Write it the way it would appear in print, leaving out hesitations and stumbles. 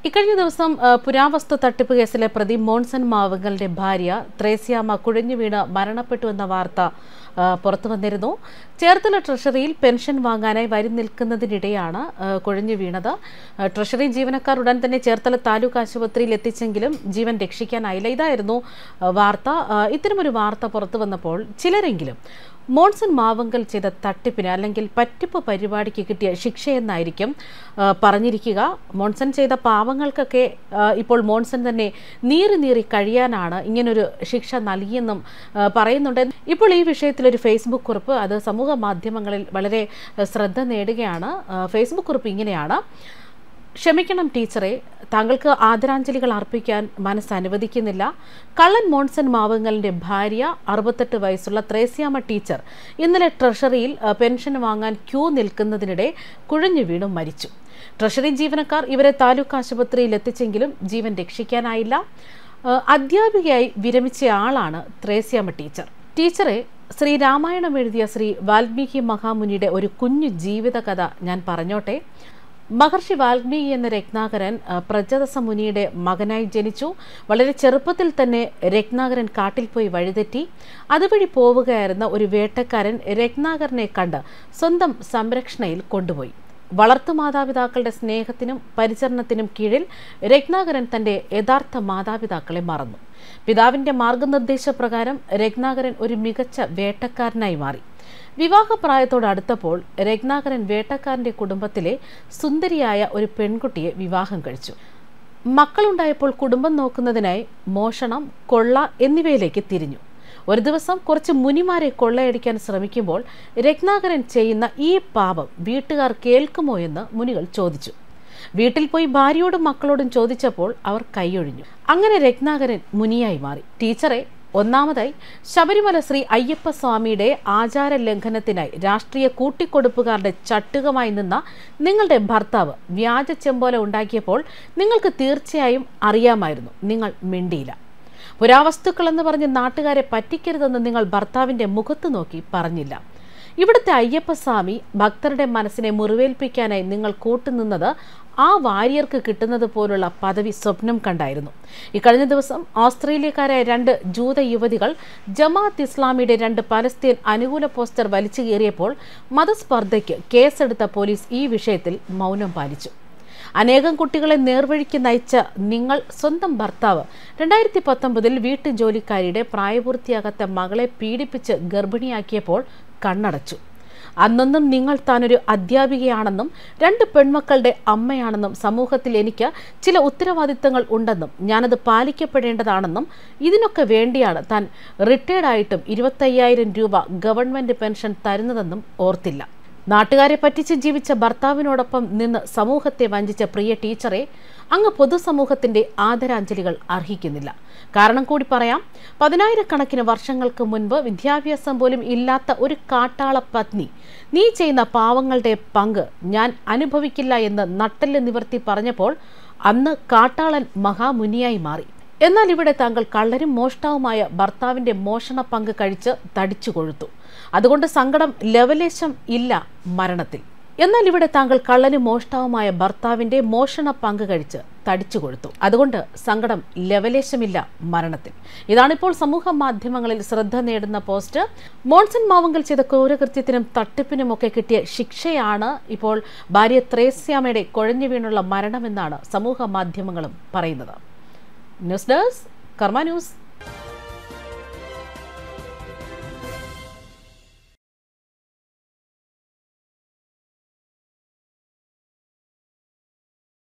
ഇക്കഴിഞ്ഞ ദിവസം പുരാവസ്തു തട്ടിപ്പ് കേസിലെ പ്രതി മോൺസൺ മാവുങ്കലിന്റെ ഭാര്യ ത്രേസ്യാമ്മ കുഴഞ്ഞു വീണ് മരണപ്പെട്ടു എന്ന വാർത്ത പുറത്തു വന്നിരുന്നു. ചേർത്തല ട്രഷറിയിൽ പെൻഷൻ വാങ്ങാനായി വരി നിൽക്കുന്നതിനിടെയാണ് കുഴഞ്ഞു വീണത്. ട്രഷറി ജീവനക്കാർ ഉടൻ തന്നെ ചേർത്തല താലൂക്ക് ആശുപത്രിയിൽ എത്തിച്ചെങ്കിലും ജീവൻ രക്ഷിക്കാനായില്ല. ഇതായിരുന്നു വാർത്ത. ഇത്തരമൊരു വാർത്ത പുറത്തു വന്നപ്പോൾ ചിലരെങ്കിലും മോൺസൺ മാവുങ്കൽ ചെയ്ത തട്ടിപ്പിന് അല്ലെങ്കിൽ പറ്റിപ്പ് പരിപാടിക്ക് കിട്ടിയ ശിക്ഷയെന്നായിരിക്കും പറഞ്ഞിരിക്കുക. മോൺസൺ ചെയ്ത പാവങ്ങൾക്കൊക്കെ ഇപ്പോൾ മോൺസൺ തന്നെ നീറി കഴിയാനാണ് ഇങ്ങനൊരു ശിക്ഷ നൽകിയെന്നും പറയുന്നുണ്ട്. ഇപ്പോൾ ഈ വിഷയത്തിലൊരു ഫേസ്ബുക്ക് കുറിപ്പ് അത് സമൂഹ മാധ്യമങ്ങളിൽ വളരെ ശ്രദ്ധ നേടുകയാണ്. ഫേസ്ബുക്ക് കുറിപ്പ് ഇങ്ങനെയാണ്: ക്ഷമിക്കണം ടീച്ചറെ, താങ്കൾക്ക് ആദരാഞ്ജലികൾ അർപ്പിക്കാൻ മനസ്സ് അനുവദിക്കുന്നില്ല. കള്ളൻ മോൺസൺ മാവുങ്കലിന്റെ ഭാര്യ 68 വയസ്സുള്ള ത്രേസ്യാമ്മ ടീച്ചർ ഇന്നലെ ട്രഷറിയിൽ പെൻഷൻ വാങ്ങാൻ ക്യൂ നിൽക്കുന്നതിനിടെ കുഴഞ്ഞു വീണു മരിച്ചു. ട്രഷറി ജീവനക്കാർ ഇവരെ താലൂക്ക് ആശുപത്രിയിൽ എത്തിച്ചെങ്കിലും ജീവൻ രക്ഷിക്കാനായില്ല. അധ്യാപികയായി വിരമിച്ച ആളാണ് ത്രേസ്യാമ്മ ടീച്ചർ. ടീച്ചറെ, ശ്രീരാമായണം എഴുതിയ ശ്രീ വാൽമീകി മഹാമുനിയുടെ ഒരു കുഞ്ഞു ജീവിതകഥ ഞാൻ പറഞ്ഞോട്ടെ. മഹർഷി വാൽമീകി എന്ന രത്നാകരൻ പ്രജദസ മുനിയുടെ മകനായി ജനിച്ചു. വളരെ ചെറുപ്പത്തിൽ തന്നെ രത്നാകരൻ കാട്ടിൽ പോയി വഴിതെറ്റി. അതുവഴി പോവുകയായിരുന്ന ഒരു വേട്ടക്കാരൻ രത്നാകരനെ കണ്ട് സ്വന്തം സംരക്ഷണയിൽ കൊണ്ടുപോയി. വളർത്തു മാതാപിതാക്കളുടെ സ്നേഹത്തിനും പരിചരണത്തിനും കീഴിൽ രത്നാകരൻ തന്റെ യഥാർത്ഥ മാതാപിതാക്കളെ മറന്നു. പിതാവിന്റെ മാർഗനിർദ്ദേശപ്രകാരം രത്നാകരൻ ഒരു മികച്ച വേട്ടക്കാരനായി മാറി. വിവാഹപ്രായത്തോടടുത്തപ്പോൾ രത്നാകരൻ വേട്ടക്കാരന്റെ കുടുംബത്തിലെ സുന്ദരിയായ ഒരു പെൺകുട്ടിയെ വിവാഹം കഴിച്ചു. മക്കളുണ്ടായപ്പോൾ കുടുംബം നോക്കുന്നതിനായി മോഷണം, കൊള്ള എന്നിവയിലേക്ക് തിരിഞ്ഞു. ഒരു ദിവസം കുറച്ച് മുനിമാരെ കൊള്ളയടിക്കാൻ ശ്രമിക്കുമ്പോൾ രത്നാകരൻ ചെയ്യുന്ന ഈ പാപം വീട്ടുകാർ കേൾക്കുമോ എന്ന് മുനികൾ ചോദിച്ചു. വീട്ടിൽ പോയി ഭാര്യയോടും മക്കളോടും ചോദിച്ചപ്പോൾ അവർ കൈയൊഴിഞ്ഞു. അങ്ങനെ രത്നാകരൻ മുനിയായി മാറി. ടീച്ചറെ, ഒന്നാമതായി ശബരിമല ശ്രീ അയ്യപ്പ സ്വാമിയുടെ ആചാര ലംഘനത്തിനായി രാഷ്ട്രീയ കൂട്ടിക്കൊടുപ്പുകാരുടെ ചട്ടുകമായി നിന്ന നിങ്ങളുടെ ഭർത്താവ് വ്യാജ ചെമ്പോല ഉണ്ടാക്കിയപ്പോൾ നിങ്ങൾക്ക് തീർച്ചയായും അറിയാമായിരുന്നു. നിങ്ങൾ മിണ്ടിയില്ല. പുരാവസ്തുക്കൾ എന്ന് പറഞ്ഞ് നാട്ടുകാരെ പറ്റിക്കരുതെന്ന് നിങ്ങൾ ഭർത്താവിന്റെ മുഖത്ത് നോക്കി പറഞ്ഞില്ല. ഇവിടുത്തെ അയ്യപ്പസ്വാമി ഭക്തരുടെ മനസ്സിനെ മുറിവേൽപ്പിക്കാനായി നിങ്ങൾ കൂട്ടുനിന്നത് ആ വാര്യർക്ക് കിട്ടുന്നത് പോലുള്ള പദവി സ്വപ്നം കണ്ടായിരുന്നു. ഇക്കഴിഞ്ഞ ദിവസം ഓസ്ട്രേലിയക്കാരായ 2 ജൂത യുവതികൾ ജമാഅത്ത് ഇസ്ലാമിയുടെ 2 പലസ്തീൻ അനുകൂല പോസ്റ്റർ വലിച്ചു കീറിയപ്പോൾ മതസ്പർദ്ധയ്ക്ക് കേസെടുത്ത പോലീസ് ഈ വിഷയത്തിൽ മൗനം പാലിച്ചു. അനേകം കുട്ടികളെ നേർവഴിക്ക് നയിച്ച നിങ്ങൾ സ്വന്തം ഭർത്താവ് 2019 വീട്ടുജോലിക്കാരിയുടെ പ്രായപൂർത്തിയാകാത്ത മകളെ പീഡിപ്പിച്ച് ഗർഭിണിയാക്കിയപ്പോൾ കണ്ണടച്ചു. അന്നൊന്നും നിങ്ങൾ താനൊരു അധ്യാപികയാണെന്നും 2 പെൺമക്കളുടെ അമ്മയാണെന്നും സമൂഹത്തിൽ എനിക്ക് ചില ഉത്തരവാദിത്തങ്ങൾ ഉണ്ടെന്നും ഞാനത് പാലിക്കപ്പെടേണ്ടതാണെന്നും ഇതിനൊക്കെ വേണ്ടിയാണ് താൻ റിട്ടയർഡായിട്ടും 25,000 രൂപ ഗവൺമെന്റ് പെൻഷൻ തരുന്നതെന്നും ഓർത്തില്ല. നാട്ടുകാരെ പറ്റിച്ച് ജീവിച്ച ഭർത്താവിനോടൊപ്പം നിന്ന് സമൂഹത്തെ വഞ്ചിച്ച പ്രിയ ടീച്ചറെ, അങ്ങ് പൊതുസമൂഹത്തിന്റെ ആദരാഞ്ജലികൾ അർഹിക്കുന്നില്ല. കാരണം കൂടി പറയാം. 10,000 വർഷങ്ങൾക്ക് മുൻപ് വിദ്യാഭ്യാസം പോലും ഇല്ലാത്ത ഒരു കാട്ടാള പത്നി നീ ചെയ്യുന്ന പാവങ്ങളുടെ പങ്ക് ഞാൻ അനുഭവിക്കില്ല എന്ന് നട്ടെല്ല് നിവർത്തി പറഞ്ഞപ്പോൾ അന്ന് കാട്ടാളൻ മഹാമുനിയായി മാറി. എന്നാൽ ഇവിടെ താങ്കൾ കള്ളനും മോഷ്ടാവുമായ ഭർത്താവിന്റെ മോഷണ പങ്ക് കഴിച്ച് തടിച്ചു കൊഴുത്തു. അതുകൊണ്ട് സങ്കടം ലവലേശം ഇല്ല മരണത്തിൽ. എന്നാൽ ഇവിടെ താങ്കൾ കള്ളനും മോഷ്ടാവുമായ ഭർത്താവിന്റെ മോഷണ പങ്ക് കഴിച്ച് തടിച്ചു കൊഴുത്തു. അതുകൊണ്ട് സങ്കടം ലവലേശമില്ല മരണത്തിൽ. ഇതാണിപ്പോൾ സമൂഹ മാധ്യമങ്ങളിൽ ശ്രദ്ധ നേടുന്ന പോസ്റ്റ്. മോൺസൺ മാവുങ്കൽ ചെയ്ത ക്രൂരകൃത്യത്തിനും തട്ടിപ്പിനുമൊക്കെ കിട്ടിയ ശിക്ഷയാണ് ഇപ്പോൾ ഭാര്യ ത്രേസ്യാമ്മയുടെ കുഴഞ്ഞു വീണുള്ള മരണമെന്നാണ് സമൂഹ മാധ്യമങ്ങളും പറയുന്നത്. News desk Karma news.